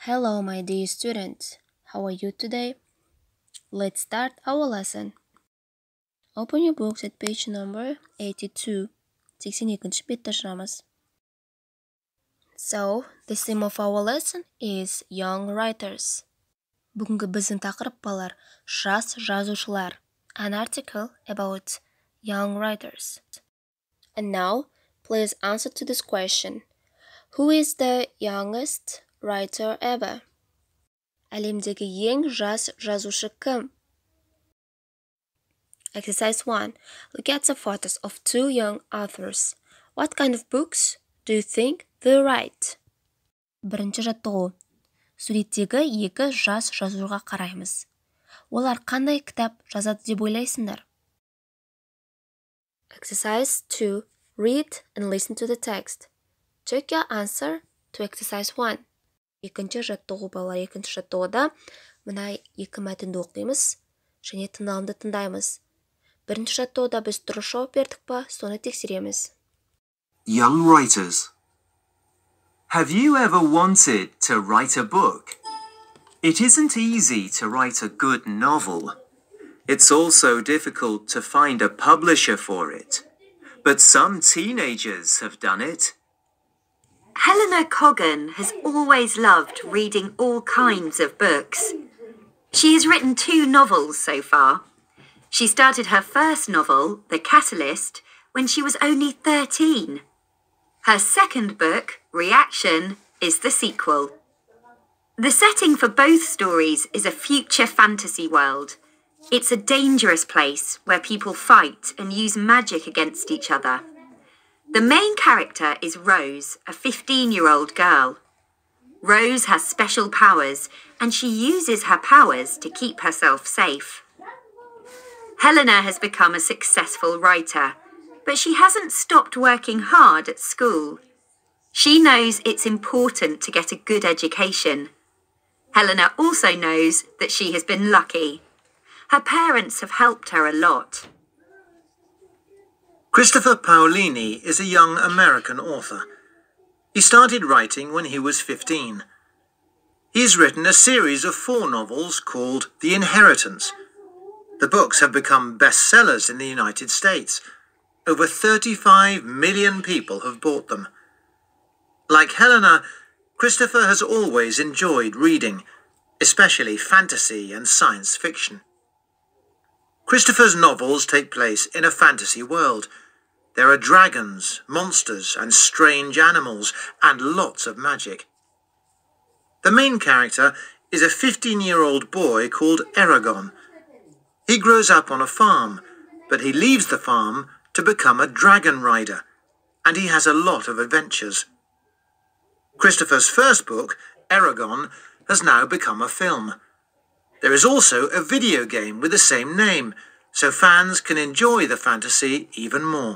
Hello, my dear students. How are you today? Let's start our lesson. Open your books at page number 82. 82-ші бетті ашырамыз. So, the theme of our lesson is young writers. Бүгінгі біздің тақырып балар жас жазушылар. An article about young writers. And now, please answer to this question. Who is the youngest writer ever? Әлемдегі ең жас жазушы кім? Exercise 1. Look at the photos of two young authors. What kind of books do you think they write? Бірінші жаттығу. Суреттегі екі жас жазушыға қараймыз. Олар қандай кітап жазады деп ойлайсыңдар? Exercise 2. Read and listen to the text. Check your answer to exercise 1. Екінші жаттығу балалар, екінші жаттығуда мына екі мәтінді оқимыз және тыңдалымды тыңдаймыз. Бірінші жаттығуда біз дұрыс жауап бердік па, соны тексереміз. Young writers. Have you ever wanted to write a book? It isn't easy to write a good novel. It's also difficult to find a publisher for it. But some teenagers have done it. Helena Coggan has always loved reading all kinds of books. She has written 2 novels so far. She started her first novel, The Catalyst, when she was only 13. Her second book, Reaction, is the sequel. The setting for both stories is a future fantasy world. It's a dangerous place where people fight and use magic against each other. The main character is Rose, a 15-year-old girl. Rose has special powers, and she uses her powers to keep herself safe. Helena has become a successful writer, but she hasn't stopped working hard at school. She knows it's important to get a good education. Helena also knows that she has been lucky. Her parents have helped her a lot. Christopher Paolini is a young American author. He started writing when he was 15. He's written a series of 4 novels called The Inheritance. The books have become bestsellers in the United States. Over 35 million people have bought them. Like Helena, Christopher has always enjoyed reading, especially fantasy and science fiction. Christopher's novels take place in a fantasy world. There are dragons, monsters, and strange animals, and lots of magic. The main character is a 15-year-old boy called Eragon. He grows up on a farm, but he leaves the farm to become a dragon rider, and he has a lot of adventures. Christopher's first book, Eragon, has now become a film. There is also a video game with the same name, so fans can enjoy the fantasy even more.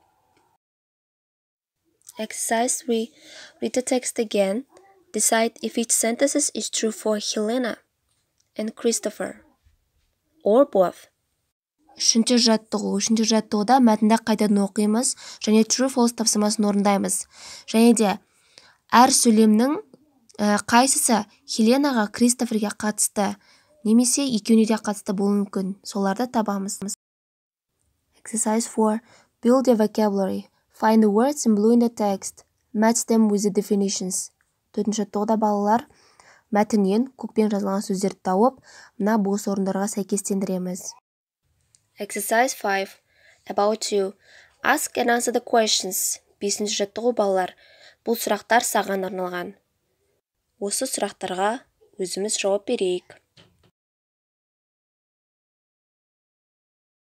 Exercise 3. Read the text again. Decide if each sentence is true for Helena and Christopher, or both. Үшінші жаттығуда мәтінді қайтадан оқимыз және true-false тапсырмасын орындаймыз. Және де әр сөйлемнің қайсысы Хеленаға, Кристоферге қатысты, немесе екеуіне де қатысты болуы мүмкін. Соларды табамыз. Exercise 4. Build your vocabulary. Find the words in blue in the text. Match them with the definitions. 4-ші жаттығуда балалар мәтіннен көкпен жазылған сөздерді тауып, мына бос орындарға сәйкестендіреміз. Exercise 5. About you. Ask and answer the questions. 5-ші жаттығу балалар. Бұл сұрақтар саған арналған. Осы сұрақтарға өзіміз жауап берейік.